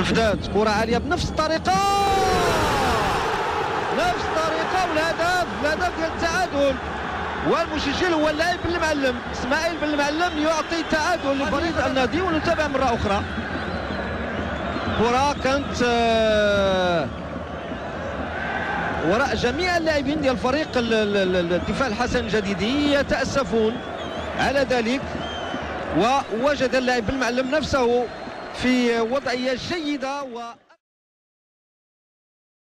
الفداد كرة عالية بنفس الطريقة، والهدف ديال التعادل. والمسجل هو اللاعب بن المعلم اسماعيل بن المعلم يعطي التعادل لفريق النادي. ونتابع مرة أخرى. كرة كانت وراء جميع اللاعبين ديال فريق الدفاع الحسن الجديدي يتأسفون على ذلك، ووجد اللاعب بن المعلم نفسه في وضعية جيدة